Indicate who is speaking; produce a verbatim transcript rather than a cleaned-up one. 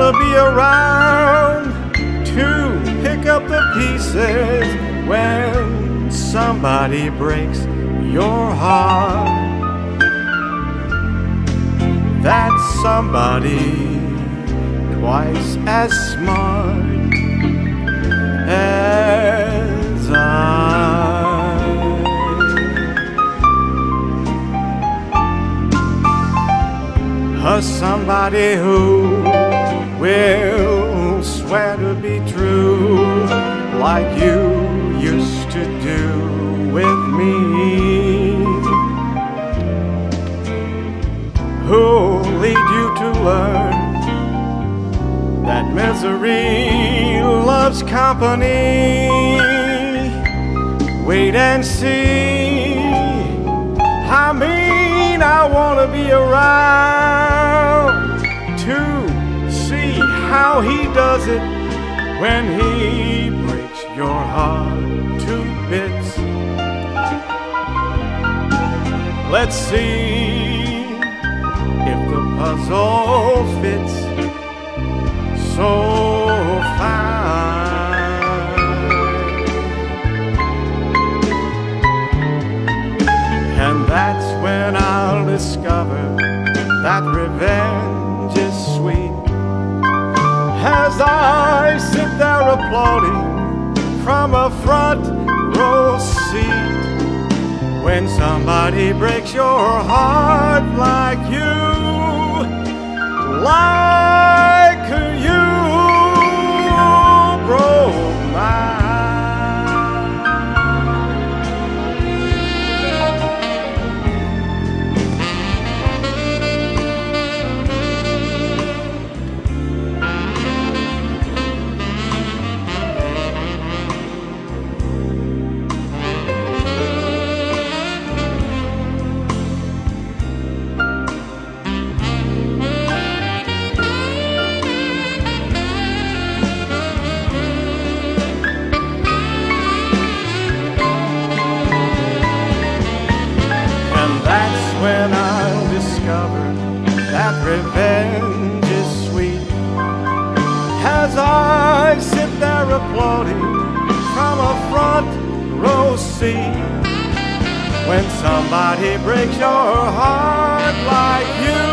Speaker 1: wanna be around to pick up the pieces when somebody breaks your heart. That somebody twice as smart as I. Or somebody who will swear to be true like you used to do with me, who'll lead you to learn that misery loves company. Wait and see. I mean, I wanna be around to see how he does it when he breaks your heart to bits. Let's see if the puzzle fits so fine. And that's when I'll discover that revenge is sweet, as I sit there applauding from a front row seat. When somebody breaks your heart like you, like you broke mine. When I'll discover that revenge is sweet, as I sit there applauding from a front row seat. When somebody breaks your heart like you,